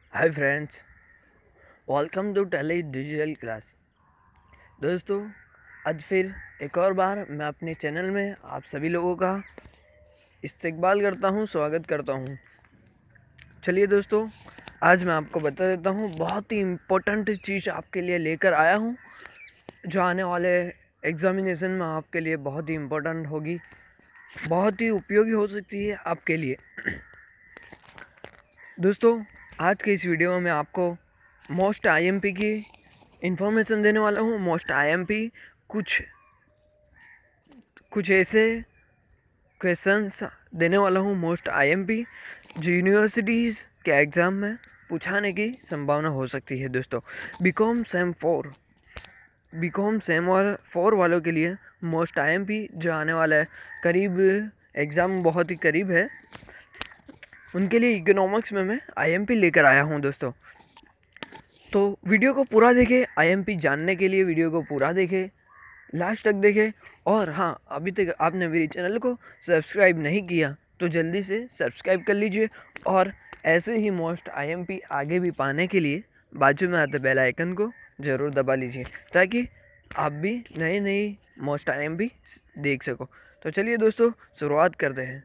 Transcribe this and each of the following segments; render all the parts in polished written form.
Hi friends, welcome to Tally digital class. दोस्तों, आज फिर एक और बार मैं अपने चैनल में आप सभी लोगों का इस्तकबाल करता हूँ, स्वागत करता हूँ। चलिए दोस्तों, आज मैं आपको बता देता हूँ, बहुत ही इम्पोर्टेंट चीज़ आपके लिए लेकर आया हूँ, जो आने वाले एग्ज़ामिनेशन में आपके लिए बहुत ही इम्पोर्टेंट होगी, बहुत ही उपयोगी हो सकती है आपके लिए। दोस्तों, आज के इस वीडियो में मैं आपको मोस्ट आईएमपी की इन्फॉर्मेशन देने वाला हूँ। मोस्ट आईएमपी कुछ कुछ ऐसे क्वेश्चंस देने वाला हूँ, मोस्ट आईएमपी जो यूनिवर्सिटीज़ के एग्ज़ाम में पूछाने की संभावना हो सकती है। दोस्तों, बीकॉम सेम और 4 वालों के लिए मोस्ट आईएमपी जो आने वाला है, करीब एग्ज़ाम बहुत ही करीब है, उनके लिए इकोनॉमिक्स में मैं आईएमपी लेकर आया हूँ। दोस्तों, तो वीडियो को पूरा देखें, आईएमपी जानने के लिए वीडियो को पूरा देखें, लास्ट तक देखें। और हाँ, अभी तक आपने मेरे चैनल को सब्सक्राइब नहीं किया तो जल्दी से सब्सक्राइब कर लीजिए, और ऐसे ही मोस्ट आईएमपी आगे भी पाने के लिए बाजू में आते बेल आइकन को ज़रूर दबा लीजिए, ताकि आप भी नई नई मोस्ट आईएमपी देख सको। तो चलिए दोस्तों, शुरुआत करते हैं।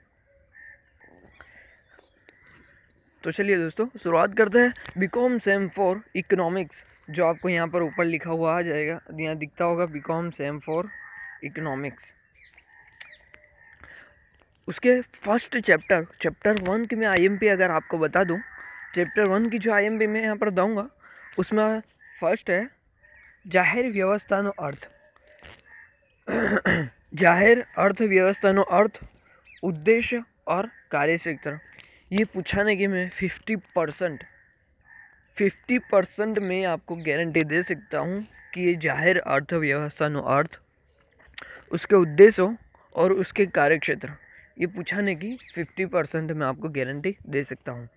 शुरुआत करते हैं। बीकॉम सेम 4 इकोनॉमिक्स, जो आपको यहाँ पर ऊपर लिखा हुआ आ जाएगा, यहाँ दिखता होगा बीकॉम सेम 4 इकोनॉमिक्स। उसके फर्स्ट चैप्टर 1 की मैं आईएमपी अगर आपको बता दूं, चैप्टर 1 की जो आईएमपी मैं यहाँ पर दूंगा, उसमें फर्स्ट है जाहिर व्यवस्थानो अर्थ। जाहिर अर्थव्यवस्थानो अर्थ, उद्देश्य और कार्यक्षेत्र। ये पूछाने की मैं 50% में आपको गारंटी दे सकता हूँ कि ये जाहिर अर्थव्यवस्थानो अर्थ, उसके उद्देश्यों और उसके कार्यक्षेत्र, ये पूछाने की 50% मैं आपको गारंटी दे सकता हूँ।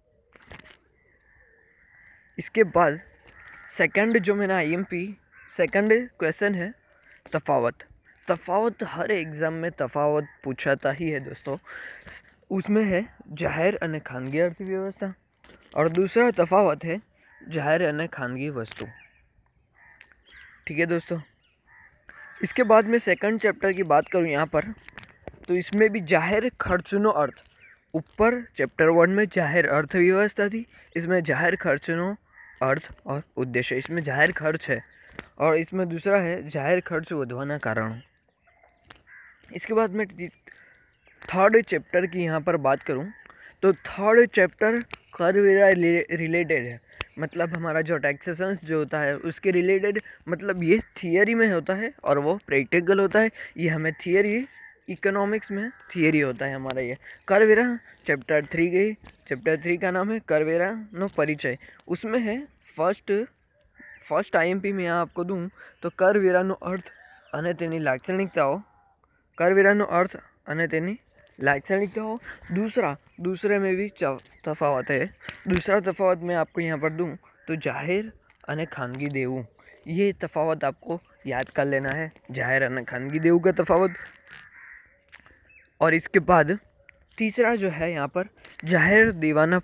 इसके बाद सेकंड जो मेरा आईएमपी सेकंड क्वेश्चन है तफावत हर एग्ज़ाम में तफावत पूछाता ही है दोस्तों। उसमें है जाहिर अने खानगी अर्थव्यवस्था, और दूसरा तफावत है जाहिर अने खानगी वस्तु। ठीक है दोस्तों, इसके बाद में सेकंड चैप्टर की बात करूँ यहाँ पर, तो इसमें भी जाहिर खर्चनो अर्थ। ऊपर चैप्टर 1 में जाहिर अर्थव्यवस्था थी, इसमें जाहिर खर्चनो अर्थ और उद्देश्य। इसमें जाहिर खर्च है, और इसमें दूसरा है जाहिर खर्च વધવાના कारण। इसके बाद में थर्ड चैप्टर की यहाँ पर बात करूँ, तो थर्ड चैप्टर कर वेरा रिलेटेड है। मतलब हमारा जो टैक्सेशन जो होता है उसके रिलेटेड, मतलब ये थियरी में होता है और वो प्रैक्टिकल होता है। ये हमें थियरी, इकोनॉमिक्स में थियरी होता है हमारा ये। करवेरा चैप्टर 3 गई, चैप्टर 3 का नाम है करवेरा नो परिचय। उसमें है फर्स्ट आईएमपी में आपको दूँ तो करवेराનો अर्थ અને તેની લાક્ષણિકતાઓ, करवेराનો अर्थ અને તેની लाक्षणिकताओं। दूसरे में भी तफावत है। दूसरा तफावत मैं आपको यहाँ पर दूँ तो जाहिर अने खानगी देवू। ये तफावत आपको याद कर लेना है, जाहिर अने खानगी देवू का तफावत। और इसके बाद तीसरा जो है यहाँ पर जाहिर देवाना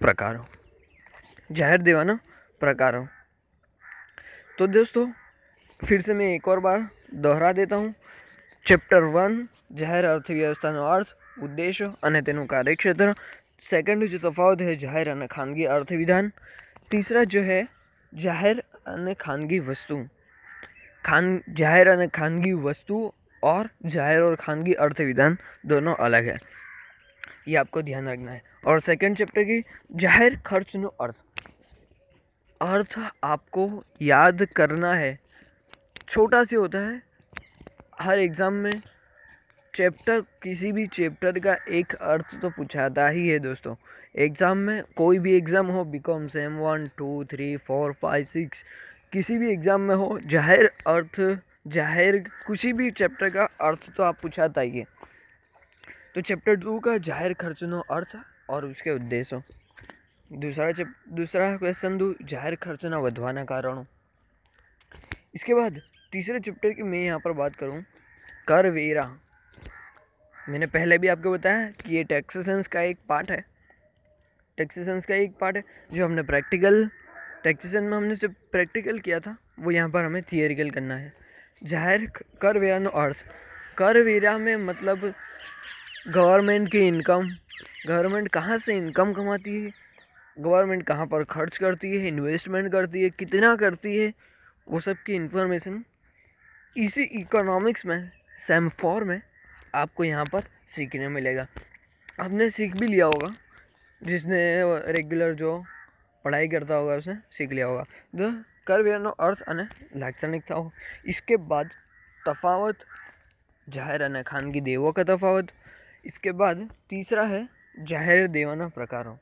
प्रकारों। तो दोस्तों, फिर से मैं एक और बार दोहरा देता हूँ। चैप्टर 1 जाहिर अर्थव्यवस्थाનો अर्थ, उद्देश्य અને તેનું કાર્યક્ષેત્ર। सेकंड जो तफावत है जाहिर અને खानगी अर्थ विधान। तीसरा जो है जाहिर અને खानगी वस्तु। जाहिर અને खानगी वस्तु और जाहिर और खानगी अर्थ विधान दोनों अलग है, ये आपको ध्यान रखना है। और सेकंड चैप्टर की जाहिर खर्चनो अर्थ आपको याद करना है। छोटा सी होता है, हर एग्ज़ाम में किसी भी चैप्टर का एक अर्थ तो पूछाता ही है दोस्तों। एग्ज़ाम में कोई भी एग्ज़ाम हो, बीकॉम सेम 1 2 3 4 5 6, किसी भी एग्ज़ाम में हो, जाहिर किसी भी चैप्टर का अर्थ तो आप पूछाता ही है। तो चैप्टर 2 का जाहिर खर्चनो अर्थ और उसके उद्देश्य। दूसरा क्वेश्चन दो जाहिर खर्चना વધવાના कारणों। इसके बाद तीसरे चैप्टर की मैं यहाँ पर बात करूँ, करवेरा। मैंने पहले भी आपको बताया कि ये टैक्सेशंस का एक पार्ट है। टैक्सेशंस का एक पार्ट है। जो हमने प्रैक्टिकल टैक्सेशन में हमने जो प्रैक्टिकल किया था वो यहाँ पर हमें थियरिकल करना है। जाहिर कर व्यय नो अर्थ, कर व्यय में मतलब गवर्नमेंट की इनकम, गवर्नमेंट कहाँ से इनकम कमाती है, गवर्नमेंट कहाँ पर खर्च करती है, इन्वेस्टमेंट करती है, कितना करती है, वो सब की इंफॉर्मेशन इसी इकोनॉमिक्स में सेम 4 में आपको यहाँ पर सीखने मिलेगा। आपने सीख भी लिया होगा, जिसने रेगुलर जो पढ़ाई करता होगा उसने सीख लिया होगा। जो कर વ્યયનો अर्थ અને લાક્ષણિકતાઓ। इसके बाद तफावत जाहिर અને खानगी देवों का तफावत। इसके बाद तीसरा है जाहिर देवाना प्रकारों।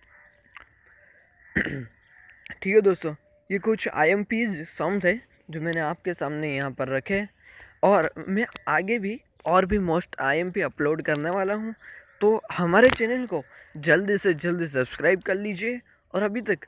ठीक है दोस्तों, ये कुछ IMPs सम थे जो मैंने आपके सामने यहाँ पर रखे, और मैं आगे भी और भी मोस्ट IMP अपलोड करने वाला हूँ। तो हमारे चैनल को जल्दी से जल्दी सब्सक्राइब कर लीजिए, और अभी तक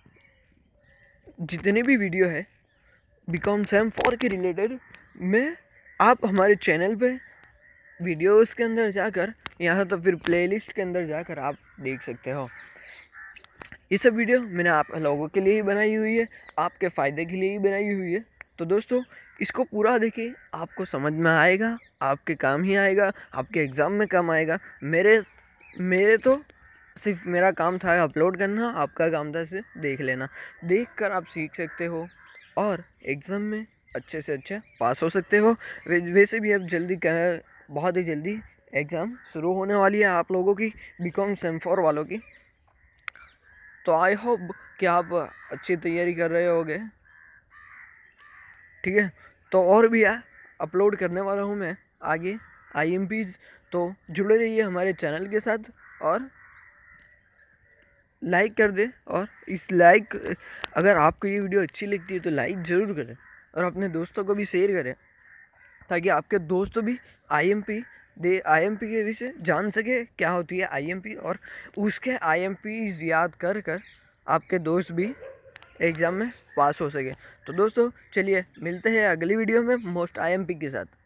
जितने भी वीडियो है बीकॉम सेम 4 के रिलेटेड में आप हमारे चैनल पे वीडियोस के अंदर जाकर, यहाँ तो फिर प्लेलिस्ट के अंदर जाकर आप देख सकते हो। ये सब वीडियो मैंने आप लोगों के लिए ही बनाई हुई है, आपके फ़ायदे के लिए ही बनाई हुई है। तो दोस्तों इसको पूरा देखिए, आपको समझ में आएगा, आपके काम ही आएगा, आपके एग्ज़ाम में काम आएगा। मेरे तो सिर्फ मेरा काम था अपलोड करना, आपका काम था इसे देख लेना। देख कर आप सीख सकते हो और एग्ज़ाम में अच्छे से अच्छा पास हो सकते हो। वैसे भी अब बहुत ही जल्दी एग्ज़ाम शुरू होने वाली है आप लोगों की, बीकॉम सेम 4 वालों की। तो आई होप कि आप अच्छी तैयारी कर रहे होगे। ठीक है, तो और भी अपलोड करने वाला हूँ मैं आगे IMPs। तो जुड़े रहिए हमारे चैनल के साथ और लाइक कर दे। और अगर आपको ये वीडियो अच्छी लगती है तो लाइक ज़रूर करें, और अपने दोस्तों को भी शेयर करें, ताकि आपके दोस्त भी IMP के विषय जान सके क्या होती है IMP, और उसके IMPs याद कर कर आपके दोस्त भी एग्ज़ाम में पास हो सके। तो दोस्तों चलिए मिलते हैं अगली वीडियो में मोस्ट IMP के साथ।